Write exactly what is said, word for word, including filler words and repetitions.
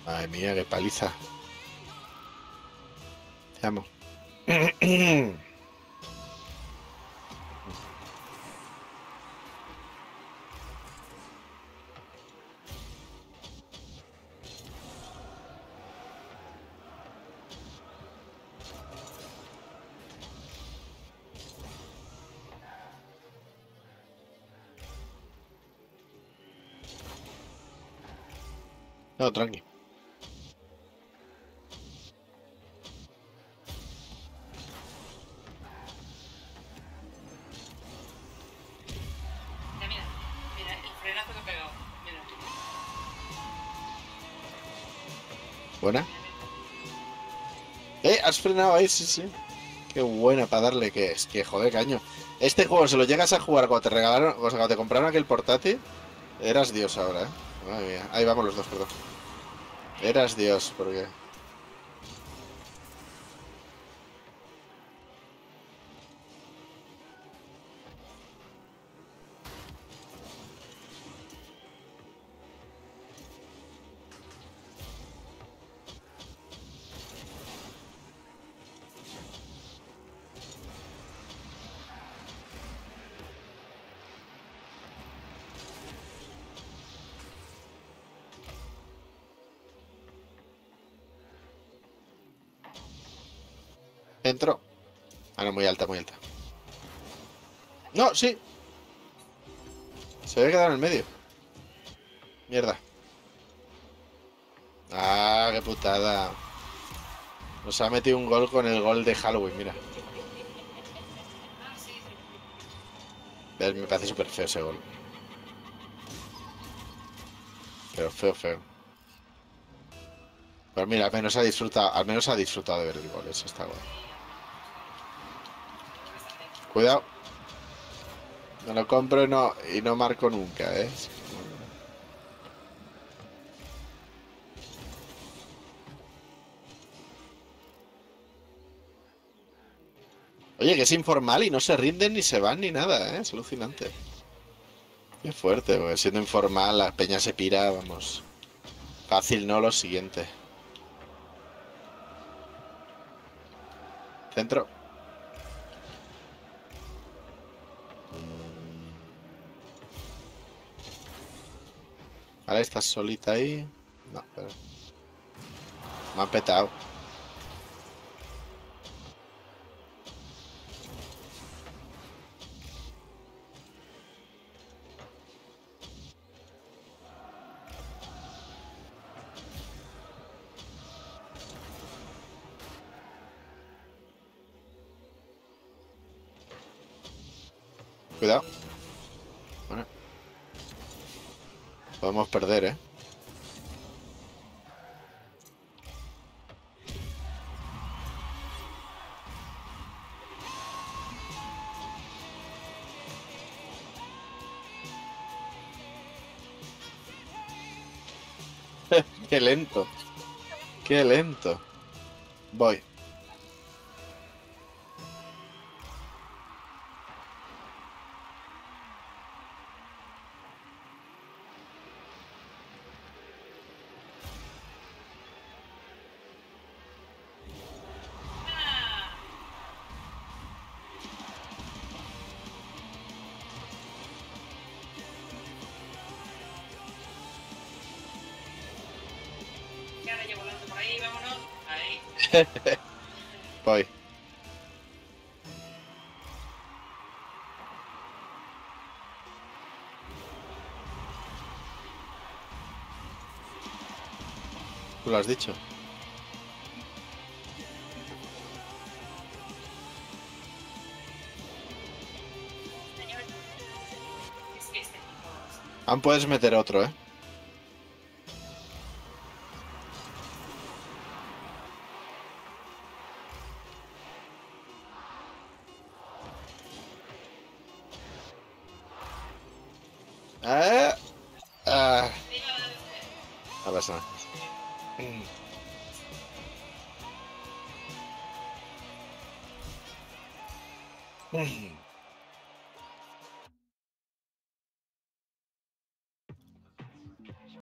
Madre mía, qué paliza. Te amo. No, tranqui. Mira, mira, mira, el frenazo que he pegado. Mira, Buena. mira, mira. Eh, has frenado ahí, sí, sí. Qué buena para darle que es. Que joder, caño. Este juego, si lo llegas a jugar cuando te regalaron, o sea, cuando te compraron aquel portátil, eras Dios ahora, ¿eh? Madre mía. Ahí vamos los dos, perdón. Eras Dios, porque... Entró. Ah, no, muy alta, muy alta. No, sí. Se había quedado en el medio. Mierda. Ah, qué putada. Nos ha metido un gol con el gol de Halloween, mira. Ah, sí, sí. Ves, me parece súper feo ese gol. Pero feo, feo. Pero mira, al menos ha disfrutado, al menos ha disfrutado de ver el gol. Eso está guay. Sí, bastante. Cuidado. Me lo compro y no, y no marco nunca, ¿eh? Oye, que es informal y no se rinden ni se van ni nada, ¿eh? Es alucinante. Qué fuerte, porque siendo informal la peña se pira, vamos. Fácil, ¿no? Lo siguiente. Centro. Vale, estás solita ahí. No, pero... Me han petado. Cuidado. Bueno, podemos perder, ¿eh? Qué lento. Qué lento. Voy. Ah, que ahora ya volando por ahí, vámonos. Ahí. Voy. Tú lo has dicho. Señor. Es que este tipo. Aún puedes meter otro, ¿eh? Ah, ah. Le iba a dar este. No pasa nada. Mm.